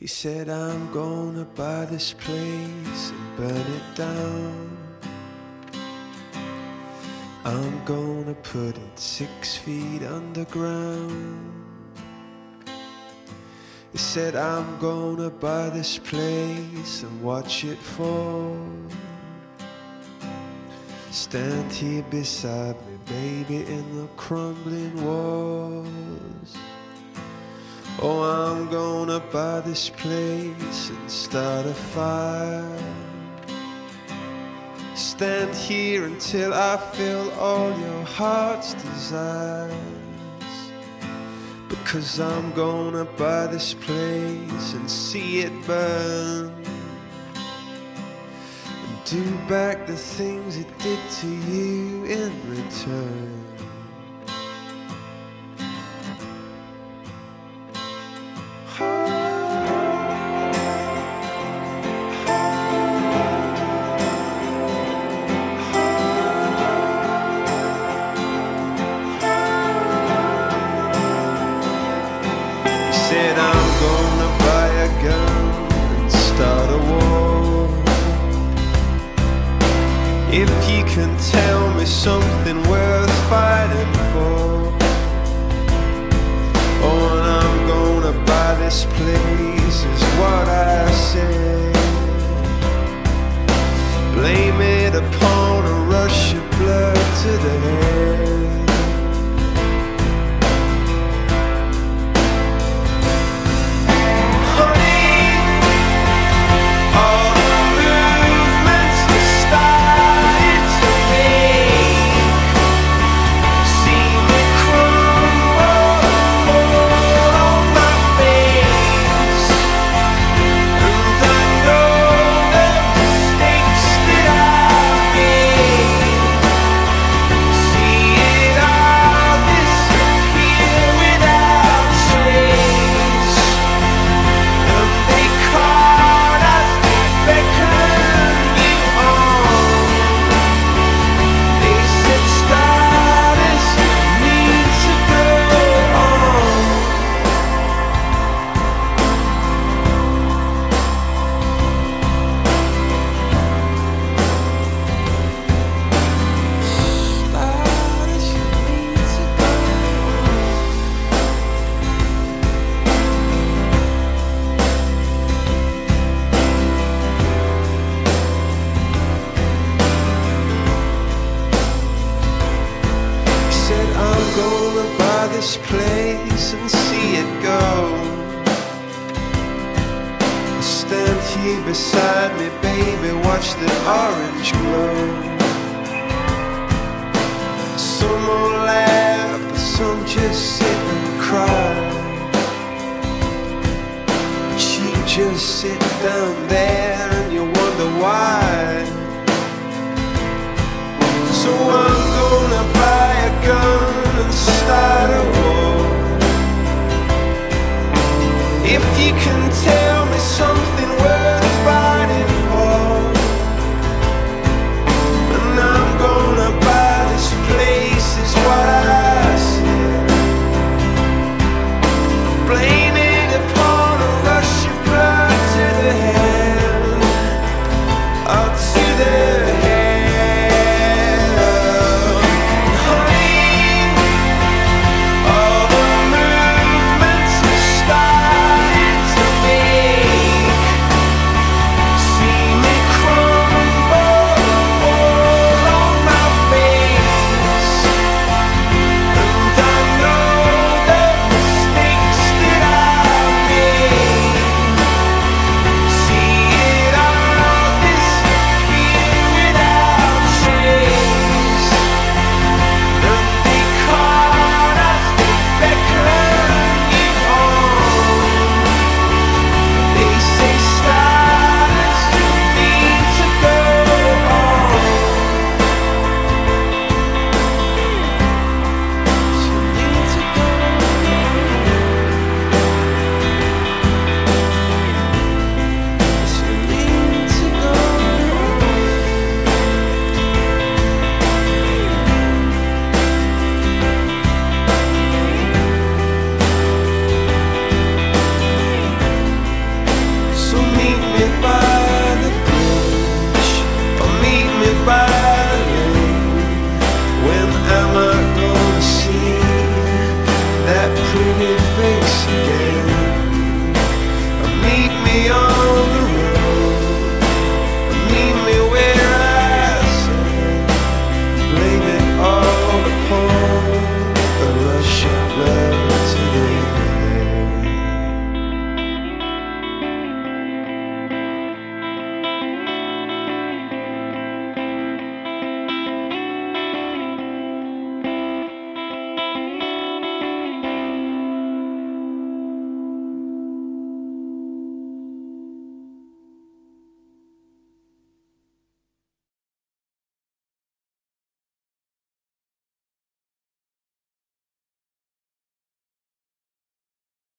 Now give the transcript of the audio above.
He said, I'm gonna buy this place and burn it down. I'm gonna put it 6 feet underground. He said, I'm gonna buy this place and watch it fall. Stand here beside me, baby, in the crumbling walls. Oh, I'm gonna buy this place and start a fire. Stand here until I fill all your heart's desires. Because I'm gonna buy this place and see it burn, and do back the things it did to you in return. Said I'm gonna buy a gun and start a war. If you can tell me something worth fighting for. Oh, and I'm gonna buy this place is what I say. Blame it upon a rush of blood to the head. Gonna buy this place and see it go. Stand here beside me, baby, watch the orange glow. Some will laugh, but some just sit and cry. But you just sit down there and you wonder why. So I'm gonna buy a gun and start a war. If you can tell me something worth fighting for. And I'm gonna buy this place is what I said. Blame it upon a rush of blood to the head, or to the head. All the movements are starting to be. me by the bridge, or meet me by the lake. When am I gonna see that pretty face again? Or meet me on